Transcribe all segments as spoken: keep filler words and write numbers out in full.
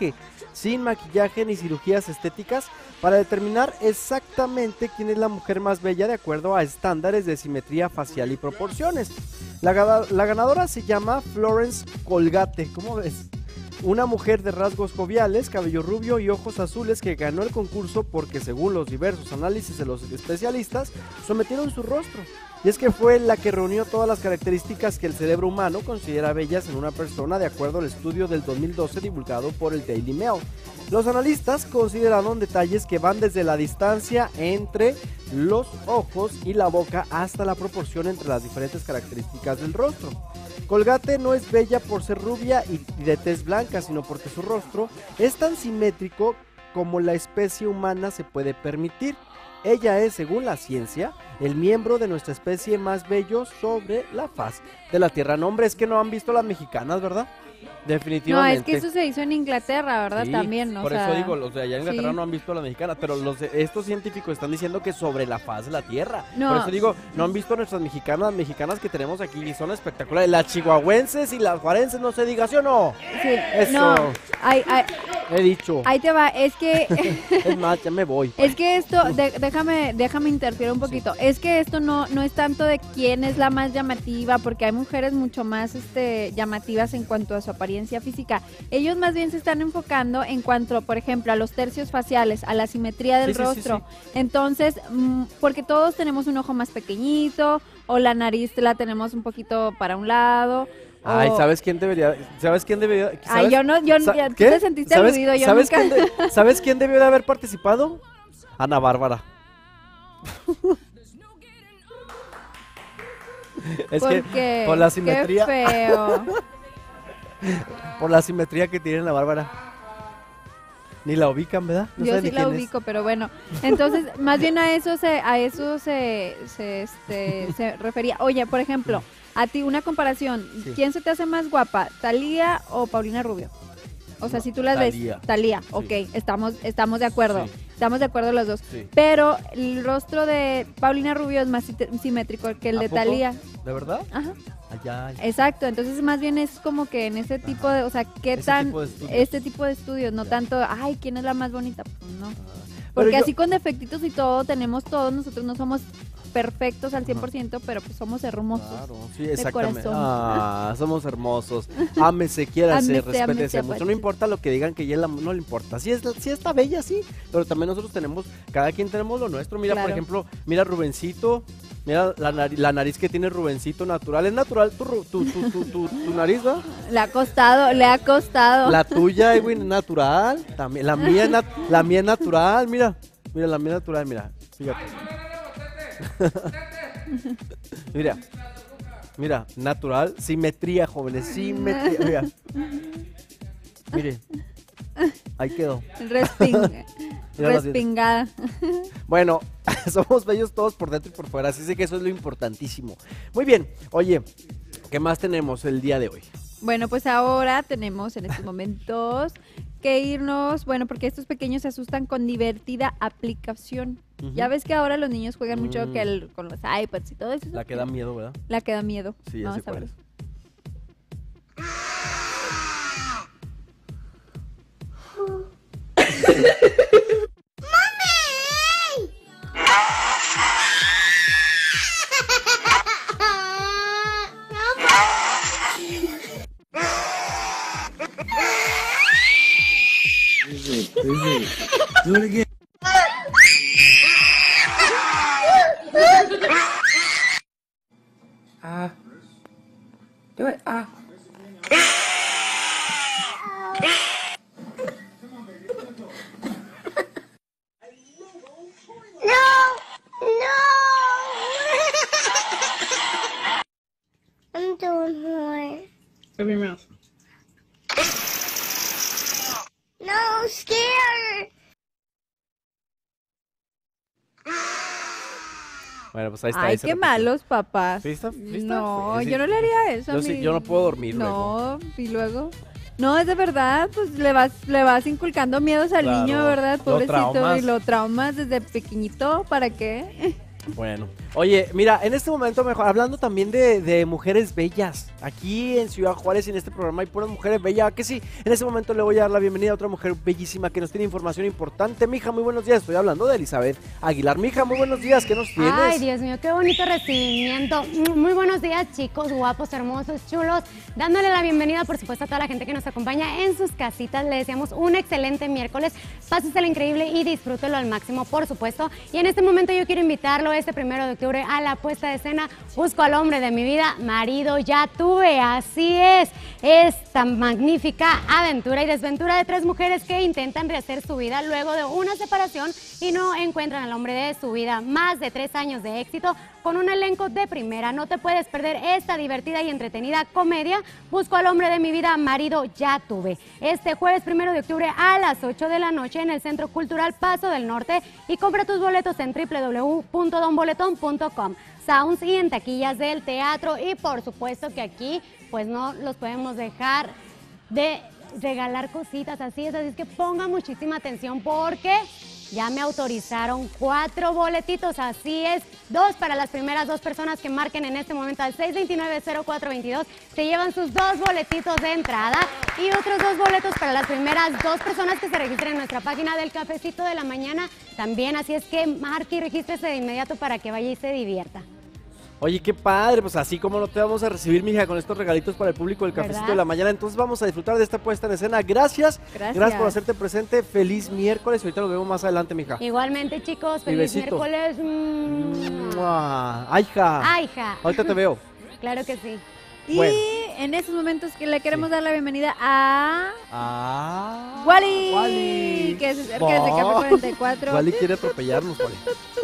maquillaje, sin maquillaje ni cirugías estéticas, para determinar exactamente quién es la mujer más bella de acuerdo a estándares de simetría facial y proporciones. La, la ganadora se llama Florence Colgate, ¿cómo ves? Una mujer de rasgos joviales, cabello rubio y ojos azules que ganó el concurso porque, según los diversos análisis de los especialistas, sometieron su rostro. Y es que fue la que reunió todas las características que el cerebro humano considera bellas en una persona, de acuerdo al estudio del dos mil doce divulgado por el Daily Mail. Los analistas consideraron detalles que van desde la distancia entre los ojos y la boca hasta la proporción entre las diferentes características del rostro. Colgate no es bella por ser rubia y de tez blanca, sino porque su rostro es tan simétrico como la especie humana se puede permitir. Ella es, según la ciencia, el miembro de nuestra especie más bello sobre la faz de la Tierra. No, hombre, es que no han visto las mexicanas, ¿verdad? Definitivamente. No, es que eso se hizo en Inglaterra, ¿verdad? Sí, También, ¿no? Por o sea, eso digo, los de allá en Inglaterra sí. no han visto las mexicanas, pero los de, estos científicos están diciendo que sobre la faz de la Tierra. No. Por eso digo, no han visto nuestras mexicanas, las mexicanas que tenemos aquí y son espectaculares. Las chihuahuenses y las juarenses, no se diga, ¿sí o no? Sí. Eso. No, ay, ay, He dicho. ahí te va, es que... Es más, ya me voy. Es que esto, de, déjame, déjame interferir un poquito. Sí. Es que esto no, no es tanto de quién es la más llamativa, porque hay mujeres mucho más este, llamativas en cuanto a su apariencia física. Ellos más bien se están enfocando en cuanto, por ejemplo, a los tercios faciales, a la simetría del sí, rostro. Sí, sí, sí. Entonces, mmm, porque todos tenemos un ojo más pequeñito, o la nariz la tenemos un poquito para un lado. Ay, ¿sabes quién debería? ¿Sabes quién debería? ¿Sabes? Ay, yo no, yo ¿Sa ya, tú ¿qué? te sentiste ¿Sabes, aludido, yo ¿sabes, nunca... quién de, ¿Sabes quién debió de haber participado? Ana Bárbara. Es ¿Por que qué? por la simetría. Qué feo. Por la simetría que tiene la Bárbara. Ni la ubican, ¿verdad? No Yo sí la ubico, es. Pero bueno. Entonces, más bien a eso se, a eso se, se, este, se refería. Oye, por ejemplo, a ti una comparación. Sí. ¿Quién se te hace más guapa, Thalía o Paulina Rubio? O sea, no, si tú las Thalía. ves, Thalía, sí. Ok, estamos, estamos de acuerdo. Sí. Estamos de acuerdo los dos. Sí. Pero el rostro de Paulina Rubio es más simétrico que el de Thalía. ¿De verdad? Ajá. Allá, allá. Exacto, entonces más bien es como que en ese tipo de, o sea, qué ese tan, tipo este tipo de estudios, no ya. Tanto, ay, ¿quién es la más bonita? Pues no. Ah. Porque yo, así con defectitos y todo, tenemos todos, nosotros no somos perfectos al cien por ciento, uh-huh. Pero pues somos hermosos. Claro, sí, exactamente. Ah, somos hermosos. Ámese, quiérase, respétese mucho. No importa lo que digan que ella no le importa. Sí, es, sí está bella, sí, pero también nosotros tenemos, cada quien tenemos lo nuestro. Mira, claro. Por ejemplo, mira Rubencito, mira la nariz, la nariz que tiene Rubencito natural. ¿Es natural tu, tu, tu, tu, tu, tu nariz, va? Le ha costado, le ha costado. La tuya, Edwin, natural. También, la mía, nat, la mía es natural, mira. Mira, la mía es natural, mira. Fíjate. Mira, mira, natural, simetría, jóvenes, simetría, mira. Mire, ahí quedó. Resping, respingada. Bueno, somos bellos todos por dentro y por fuera, así que eso es lo importantísimo. Muy bien, oye, ¿qué más tenemos el día de hoy? Bueno, pues ahora tenemos en estos momentos que irnos, bueno, porque estos pequeños se asustan con divertida aplicación. Uh-huh. Ya ves que ahora los niños juegan mm. mucho que el, con los iPads y todo eso. La que da miedo, ¿verdad? La que da miedo. Sí, vamos a ver. Do it again. Ah. Uh, do it. Ah. Uh. No. No. I'm doing more. Open your mouth. No, scared. Bueno, pues ahí está. Ay, qué malos papás. ¿Sí está? ¿Sí está? No, sí, sí. yo no le haría eso. Yo, a sí, mi... yo no puedo dormir. No, luego. y luego. No, es de verdad, pues le vas, le vas inculcando miedos al claro. niño, ¿verdad? Pobrecito, lo y lo traumas desde pequeñito, ¿para qué? Bueno, oye, mira, en este momento, mejor, hablando también de, de mujeres bellas, aquí en Ciudad Juárez, en este programa hay puras mujeres bellas, que sí, en este momento le voy a dar la bienvenida a otra mujer bellísima que nos tiene información importante. Mija, muy buenos días, estoy hablando de Elizabeth Aguilar. Mija, muy buenos días, ¿qué nos tienes? Ay, Dios mío, qué bonito recibimiento. Muy buenos días, chicos, guapos, hermosos, chulos. Dándole la bienvenida, por supuesto, a toda la gente que nos acompaña en sus casitas. Le deseamos un excelente miércoles. Pásesela increíble y disfrútelo al máximo, por supuesto. Y en este momento yo quiero invitarlo este primero de octubre a la puesta de escena Busco al hombre de mi vida, marido ya tuve. Así es, esta magnífica aventura y desventura de tres mujeres que intentan rehacer su vida luego de una separación y no encuentran al hombre de su vida. Más de tres años de éxito con un elenco de primera. No te puedes perder esta divertida y entretenida comedia Busco al hombre de mi vida, marido ya tuve. Este jueves primero de octubre a las ocho de la noche en el Centro Cultural Paso del Norte, y compra tus boletos en doble u doble u doble u punto don boletón punto com, Sounds y en taquillas del teatro. Y por supuesto que aquí pues no los podemos dejar de regalar cositas, así es, así es que pongan muchísima atención porque ya me autorizaron cuatro boletitos, así es, dos para las primeras dos personas que marquen en este momento al seis dos nueve, cero cuatro dos dos, se llevan sus dos boletitos de entrada y otros dos boletos para las primeras dos personas que se registren en nuestra página del Cafecito de la Mañana también, así es que marque y regístrese de inmediato para que vaya y se divierta. Oye, qué padre, pues así como no te vamos a recibir, mija, con estos regalitos para el público del Cafecito de la Mañana. Entonces vamos a disfrutar de esta puesta en escena. Gracias, gracias, gracias por hacerte presente. Feliz miércoles, ahorita lo vemos más adelante, mija. Igualmente, chicos, feliz miércoles. Mm. Ay, hija. Ay, hija. Ahorita te veo. Claro que sí. Y bueno, en estos momentos que le queremos sí. dar la bienvenida a... Ah, Wally, Wally, que se acerca desde Café cuarenta y cuatro. Wally quiere atropellarnos, Wally.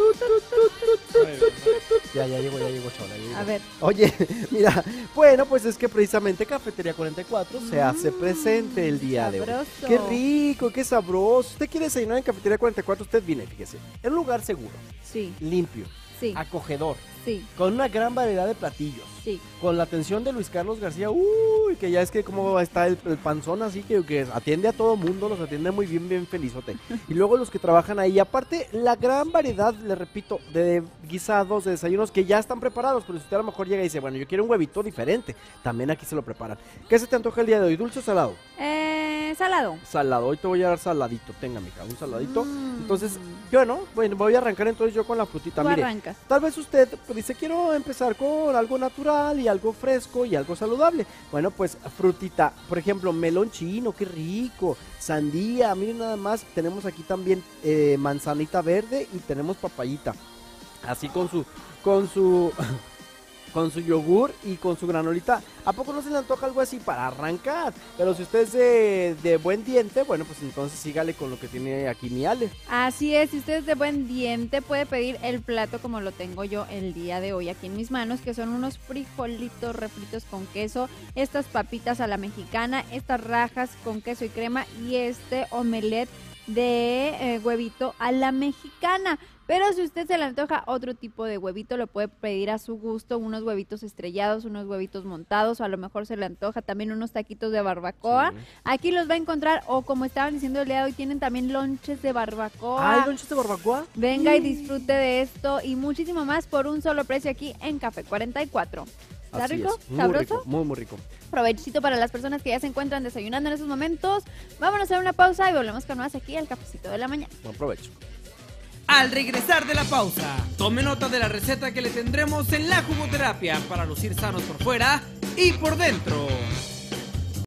Ya, ya llegó, ya llegó, chaval. A ver. Oye, mira, bueno, pues es que precisamente Cafetería cuarenta y cuatro mm, se hace presente el día sabroso. de hoy. Qué rico, qué sabroso. Usted quiere desayunar en Cafetería cuarenta y cuatro, usted viene, fíjese. En un lugar seguro. Sí. Limpio. Sí. Acogedor. Sí. Con una gran variedad de platillos. Sí. Con la atención de Luis Carlos García, uy, que ya es que como está el, el panzón así, que, que atiende a todo mundo, los atiende muy bien, bien felizote. Y luego los que trabajan ahí, aparte la gran variedad, le repito, de guisados, de desayunos que ya están preparados, pero si usted a lo mejor llega y dice, bueno, yo quiero un huevito diferente, también aquí se lo preparan. ¿Qué se te antoja el día de hoy, dulce o salado? Eh, salado. Salado, hoy te voy a dar saladito, tenga, mija, un saladito. Mm. Entonces, yo no, bueno, voy a arrancar entonces yo con la frutita. Tú Mire, arrancas. Tal vez usted pues, dice, quiero empezar con algo natural y algo fresco y algo saludable. Bueno, pues frutita, por ejemplo, melón chino, qué rico, sandía, miren nada más, tenemos aquí también eh, manzanita verde y tenemos papayita, así con su, con su... con su yogur y con su granolita. ¿A poco no se le antoja algo así para arrancar? Pero si usted es de, de buen diente, bueno, pues entonces sígale con lo que tiene aquí mi Ale. Así es, si usted es de buen diente, puede pedir el plato como lo tengo yo el día de hoy aquí en mis manos, que son unos frijolitos refritos con queso, estas papitas a la mexicana, estas rajas con queso y crema y este omelette de eh, huevito a la mexicana. Pero si usted se le antoja otro tipo de huevito, lo puede pedir a su gusto, unos huevitos estrellados, unos huevitos montados, o a lo mejor se le antoja también unos taquitos de barbacoa. Sí. Aquí los va a encontrar, o como estaban diciendo el día de hoy, tienen también lonches de barbacoa. ¿Hay lonches de barbacoa? Venga y disfrute de esto y muchísimo más por un solo precio aquí en Café cuarenta y cuatro. ¿Está Así rico? Es. Muy ¿Sabroso? Rico, muy, muy rico. Provechito para las personas que ya se encuentran desayunando en estos momentos. Vámonos a hacer una pausa y volvemos con más aquí al Cafecito de la Mañana. Buen provecho. Al regresar de la pausa, tome nota de la receta que le tendremos en la jugoterapia para lucir sanos por fuera y por dentro.